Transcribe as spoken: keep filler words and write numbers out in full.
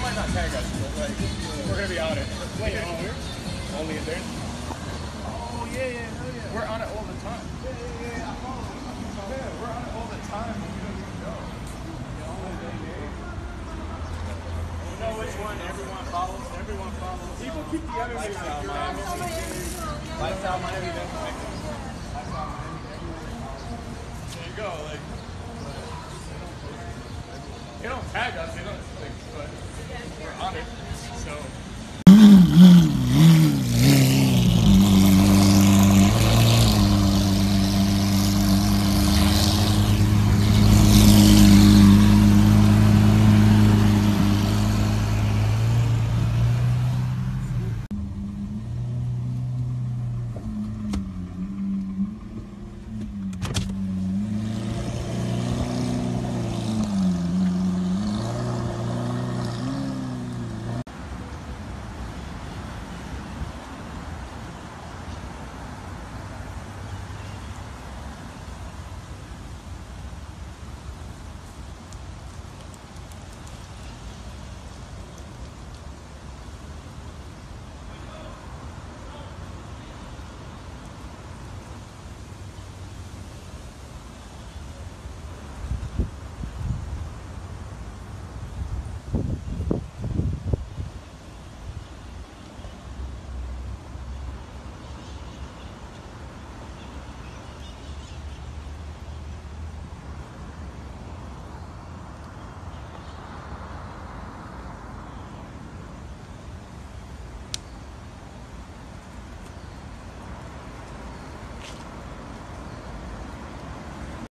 might not tag us, but like we're gonna be on it. Wait, on where? Only in there. Oh yeah, yeah, hell yeah. We're on it all the time. Yeah, yeah, yeah. I follow. Yeah, we're on it all the time. And we don't even know. You know which one everyone follows? Everyone follows. People keep the other Lifestyle Miami. Lifestyle Miami. Lifestyle Miami. There you go. Like they don't tag us. They don't like.